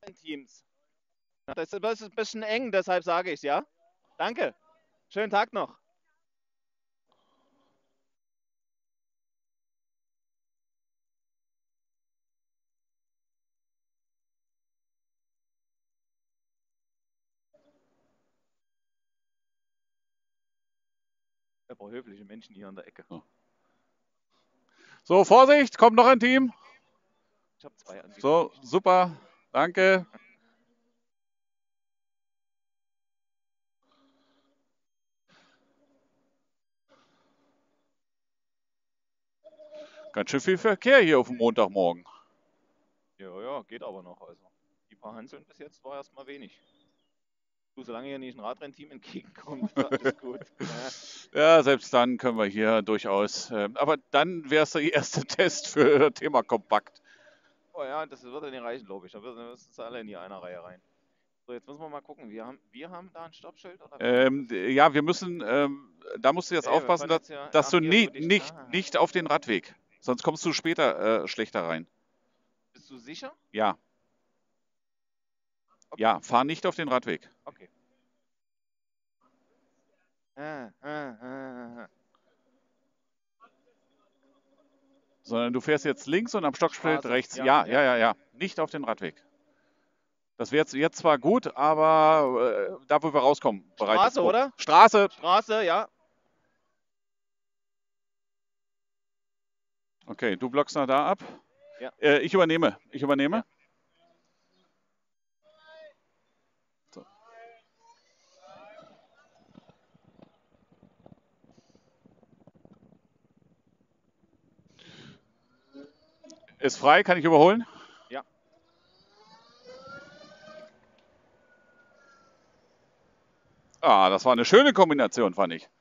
Teams. Das ist ein bisschen eng, deshalb sage ich es, ja? Danke. Schönen Tag noch. Aber höfliche Menschen hier an der Ecke. So, Vorsicht, kommt noch ein Team. Ich habe 2 an. So, super, danke. Ganz schön viel Verkehr hier auf dem Montagmorgen. Ja, geht aber noch. Also, die paar Hanseln bis jetzt war erstmal wenig. Du, solange hier nicht ein Radrennteam entgegenkommt, ist alles gut. Ja, selbst dann können wir hier durchaus. Aber dann wäre es der erste Test für das Thema Kompakt. Oh ja, das wird ja nicht reichen, glaube ich. Da müssen es alle in die eine Reihe rein. So, jetzt müssen wir mal gucken. Wir haben da ein Stoppschild? Oder Ja, wir müssen, da musst du jetzt ja, wir aufpassen, fahren jetzt ja, dass du hier über die. nicht auf den Radweg. Sonst kommst du später schlechter rein. Bist du sicher? Ja. Okay. Ja, fahr nicht auf den Radweg. Okay. Sondern du fährst jetzt links und am Stoppschild Straße. rechts. Ja. Ja. Nicht auf den Radweg. Das wäre jetzt zwar gut, aber da, wo wir rauskommen, bereitet Straße, oder? Straße. Straße, ja. Okay, du blockst nach da ab. Ja. Ich übernehme. Ja. So. Ist frei, kann ich überholen? Ja. Ah, das war eine schöne Kombination, fand ich.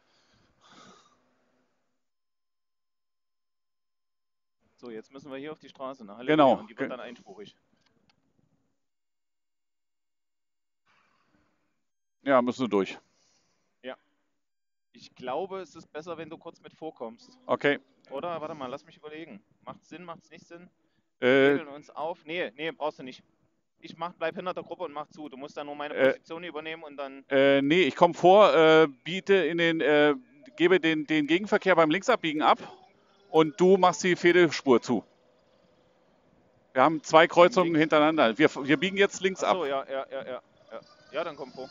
So, jetzt müssen wir hier auf die Straße, ne? Halleluja. Genau. Und die wird dann einspurig. Ja, müssen wir durch. Ja. Ich glaube, es ist besser, wenn du kurz mit vorkommst. Okay. Oder? Warte mal, lass mich überlegen. Macht's Sinn, macht's nicht Sinn? Äh, Wir regeln uns auf. Nee, brauchst du nicht. Bleib hinter der Gruppe und mach zu. Du musst dann nur meine Position übernehmen und dann. Nee, ich komme vor, gebe den Gegenverkehr beim Linksabbiegen ab und du machst die Fehlerspur zu. Wir haben 2 Kreuzungen hintereinander. Wir biegen jetzt links ab. Achso, ja. Ja, dann komm vor.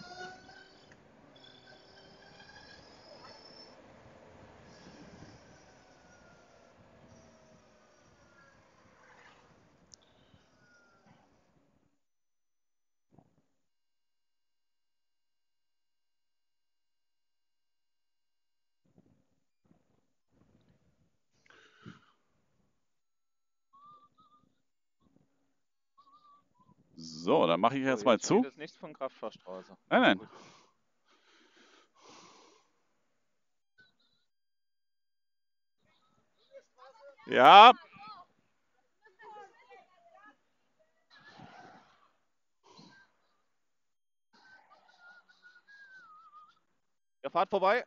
So, dann mache ich jetzt mal zu. Das ist nichts von Kraftfahrstraße. Nein. Gut. Ja. Ihr fahrt vorbei.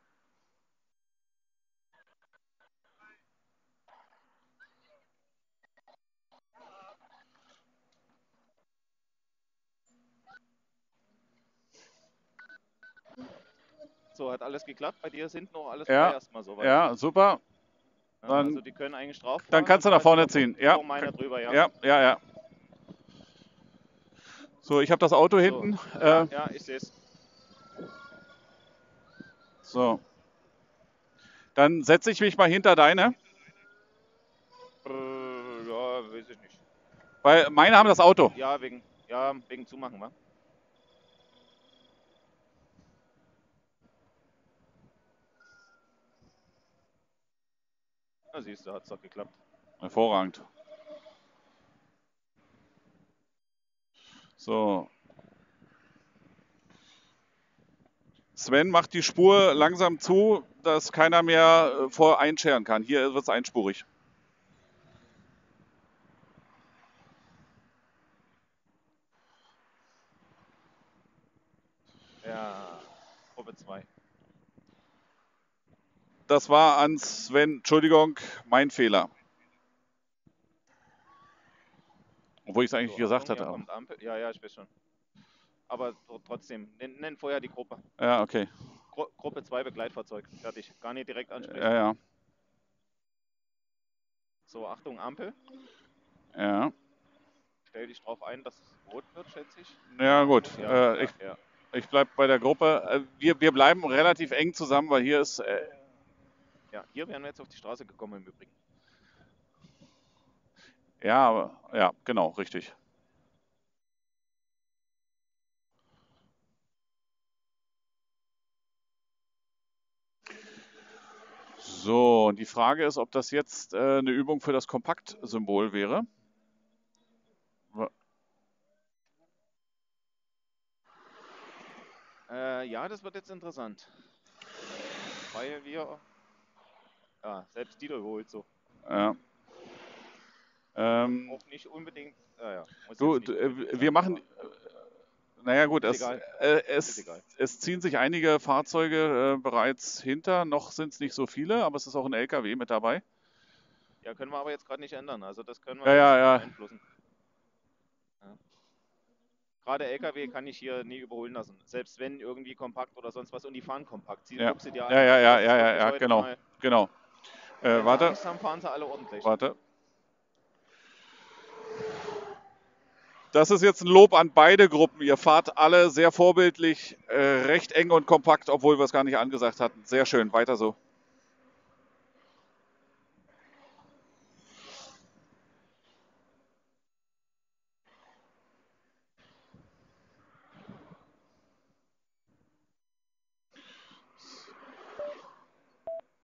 So, hat alles geklappt. Bei dir sind noch alles frei erstmal soweit. Ja, super. Dann, also die können eigentlich drauf fahren. Dann kannst du nach vorne ziehen. Ja. Meine drüber, Ja. So, ich habe das Auto hinten. Ja, ich sehe es. So. Dann setze ich mich mal hinter deine. Ja, weiß ich nicht. Weil meine haben das Auto. Ja, wegen Zumachen, wa? Na siehst du, hat's doch geklappt. Hervorragend. So. Sven macht die Spur langsam zu, dass keiner mehr vor einscheren kann. Hier wird es einspurig. Ja, Gruppe 2. Das war an Sven, Entschuldigung, mein Fehler. Obwohl ich es eigentlich So, gesagt Achtung, hatte. hier kommt Ampel. Ja, ja, ich weiß schon. Aber trotzdem, nenn vorher die Gruppe. Ja, okay. Gruppe 2 Begleitfahrzeug. Fertig. Gar nicht direkt ansprechen. Ja, ja. So, Achtung, Ampel. Ja. Stell dich drauf ein, dass es rot wird, schätze ich. Ja, gut. Ja, Ich, ja. ich bleibe bei der Gruppe. Wir bleiben relativ eng zusammen, weil hier ist. Ja, hier wären wir jetzt auf die Straße gekommen im Übrigen. Ja, genau, richtig. So, die Frage ist, ob das jetzt eine Übung für das Kompakt-Symbol wäre. Ja, das wird jetzt interessant. Weil wir. Ja, selbst Dieter überholt so. Ja. Auch nicht unbedingt. Ja, muss Du, jetzt nicht unbedingt wir sein, machen. Naja, gut, ist egal. Ist egal. es ziehen sich einige Fahrzeuge bereits hinter. Noch sind es nicht so viele, aber es ist auch ein LKW mit dabei. Ja, können wir aber jetzt gerade nicht ändern. Also, das können wir Ja, jetzt ja, nicht ja. beeinflussen. Ja. Gerade LKW kann ich hier nie überholen lassen. Selbst wenn irgendwie kompakt oder sonst was und die fahren kompakt. Ja, Guck sie dir an. ja, Also ja, das ist ja, wirklich ja, heute genau, mal, genau. wenn sie Warte, Angst haben, fahren sie alle ordentlich. warte. Das ist jetzt ein Lob an beide Gruppen. Ihr fahrt alle sehr vorbildlich, recht eng und kompakt, obwohl wir es gar nicht angesagt hatten. Sehr schön, weiter so.